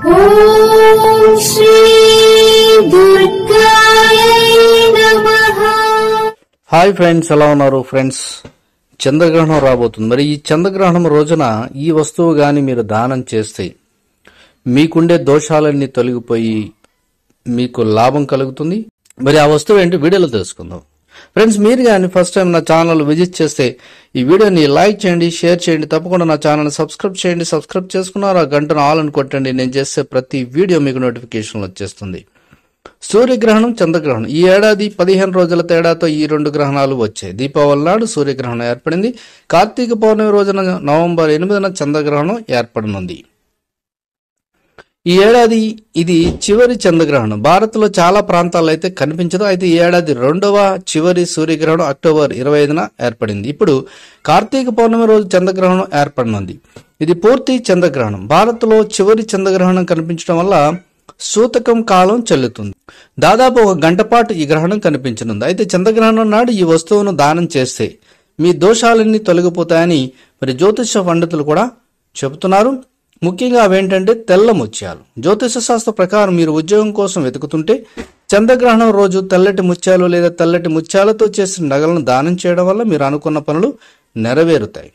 ఓం శ్రీ దుర్గాయై నమః. Hi friends, ఎలా ఉన్నారు ఫ్రెండ్స్? చంద్రగ్రహణం రాబోతుంది. మరి ఈ చంద్రగ్రహణం రోజున ఈ వస్తువు గాని మీరు దానం చేస్తే మీకుండే దోషాలన్నీ తొలగిపోయి మీకు లాభం కలుగుతుంది. మరి ఆ వస్తువు ఏంటి వీడియోలో తెలుసుకుందాం. ఫ్రెండ్స్, మీరు కానీ ఫస్ట్ టైం నా ఛానల్ విజిట్ చేస్తే ఈ వీడియోని లైక్ చేయండి, షేర్ చేయండి, తప్పకుండా నా ఛానల్ని సబ్స్క్రైబ్ చేయండి. సబ్స్క్రైబ్ చేసుకున్నారు ఆ గంటను ఆల్ అని కొట్టండి. నేను చేసే ప్రతి వీడియో మీకు నోటిఫికేషన్ వచ్చేస్తుంది. సూర్యగ్రహణం, చంద్రగ్రహణం ఈ ఏడాది 15 రోజుల తేడాతో ఈ 2 గ్రహణాలు వచ్చాయి. దీపావళి నాడు సూర్యగ్రహణం ఏర్పడింది. కార్తీక పౌర్ణమి రోజున నవంబర్ 8న చంద్రగ్రహణం ఏర్పడనుంది. ఈ ఏడాది ఇది చివరి చంద్రగ్రహణం. భారత్లో చాలా ప్రాంతాల్లో అయితే కనిపించదు. అయితే ఈ ఏడాది 2వ చివరి సూర్యగ్రహణం అక్టోబర్ 25న ఏర్పడింది. ఇప్పుడు కార్తీక పౌర్ణమి రోజు చంద్రగ్రహణం ఏర్పడనుంది. ఇది పూర్తి చంద్రగ్రహణం. భారత్లో చివరి చంద్రగ్రహణం కనిపించడం వల్ల సూతకం కాలం చెల్లుతుంది. దాదాపు 1 గంట పాటు ఈ గ్రహణం కనిపించనుంది. అయితే చంద్రగ్రహణం నాడు ఈ వస్తువును దానం చేస్తే మీ దోషాలన్నీ తొలగిపోతాయని మరి జ్యోతిష పండితులు కూడా చెబుతున్నారు. ముఖ్యంగా అవేంటంటే తెల్ల ముత్యాలు. జ్యోతిష శాస్త్ర ప్రకారం మీరు ఉద్యోగం కోసం వెతుకుతుంటే చంద్రగ్రహణం రోజు తెల్లటి ముత్యాలు లేదా తెల్లటి ముత్యాలతో చేసిన నగలను దానం చేయడం వల్ల మీరు అనుకున్న పనులు నెరవేరుతాయి.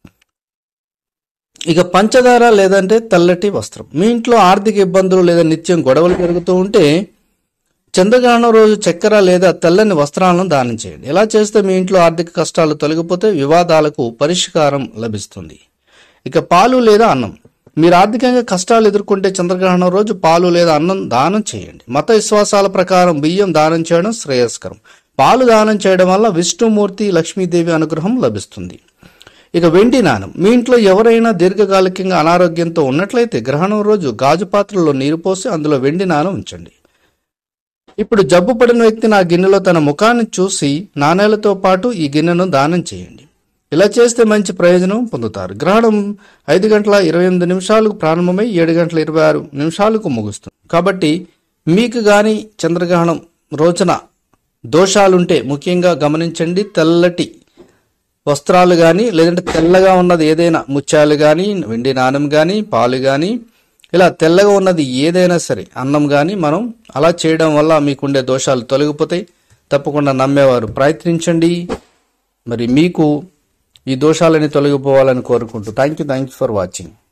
ఇక పంచదార లేదంటే తెల్లటి వస్త్రం. మీ ఇంట్లో ఆర్థిక ఇబ్బందులు లేదా నిత్యం గొడవలు జరుగుతూ ఉంటే చంద్రగ్రహణం రోజు చక్కెర లేదా తెల్లని వస్త్రాలను దానం చేయండి. ఇలా చేస్తే మీ ఇంట్లో ఆర్థిక కష్టాలు తొలగిపోతే వివాదాలకు పరిష్కారం లభిస్తుంది. ఇక పాలు లేదా అన్నం. మీరు ఆర్థికంగా కష్టాలు ఎదుర్కొంటే చంద్రగ్రహణం రోజు పాలు లేదా అన్నం దానం చేయండి. మత విశ్వాసాల ప్రకారం బియ్యం దానం చేయడం శ్రేయస్కరం. పాలు దానం చేయడం వల్ల విష్ణుమూర్తి, లక్ష్మీదేవి అనుగ్రహం లభిస్తుంది. ఇక వెండి నాణం. మీ ఇంట్లో ఎవరైనా దీర్ఘకాలికంగా అనారోగ్యంతో ఉన్నట్లయితే గ్రహణం రోజు గాజు పాత్రలో నీరు పోసి అందులో వెండి నాణం ఉంచండి. ఇప్పుడు జబ్బు పడిన వ్యక్తి నా గిన్నెలో తన ముఖాన్ని చూసి నాణేలతో పాటు ఈ గిన్నెను దానం చేయండి. ఇలా చేస్తే మంచి ప్రయోజనం పొందుతారు. గ్రహణం 5 గంటల 28 నిమిషాలకు ప్రారంభమై 7 గంటల 26 నిమిషాలకు ముగుస్తుంది. కాబట్టి మీకు గాని చంద్రగ్రహణం రోజున దోషాలుంటే ముఖ్యంగా గమనించండి. తెల్లటి వస్త్రాలు కానీ లేదంటే తెల్లగా ఉన్నది ఏదైనా ముత్యాలు కానీ, వెండి నాణెం కానీ, పాలు కానీ, ఇలా తెల్లగా ఉన్నది ఏదైనా సరే, అన్నం కానీ మనం అలా చేయడం వల్ల మీకుండే దోషాలు తొలగిపోతాయి. తప్పకుండా నమ్మేవారు ప్రయత్నించండి. మరి మీకు ఈ దోషాలని తొలగిపోవాలని కోరుకుంటూ థ్యాంక్ యూ ఫర్ వాచింగ్.